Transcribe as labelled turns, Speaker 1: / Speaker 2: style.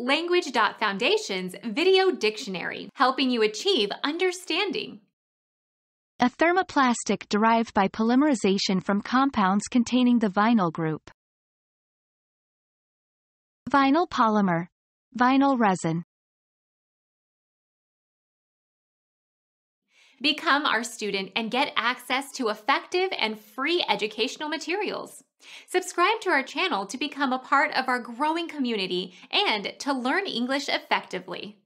Speaker 1: Language.Foundation's Video Dictionary, helping you achieve understanding.
Speaker 2: A thermoplastic derived by polymerization from compounds containing the vinyl group. Vinyl polymer. Vinyl resin.
Speaker 1: Become our student and get access to effective and free educational materials. Subscribe to our channel to become a part of our growing community and to learn English effectively.